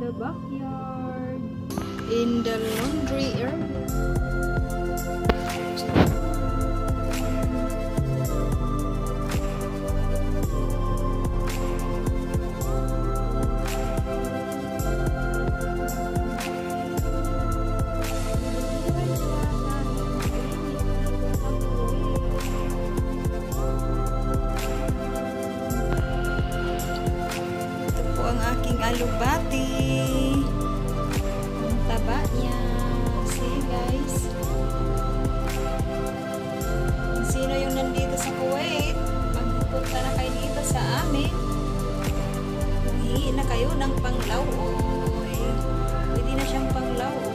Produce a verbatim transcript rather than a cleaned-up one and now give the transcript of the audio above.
the backyard, in the laundry area. Alubati, ang taba niya. See guys, sino yung nandito sa Kuwait, magpunta na kayo dito sa amin, hihi na kayo ng panglauoy. Pwede na siyang panglauoy.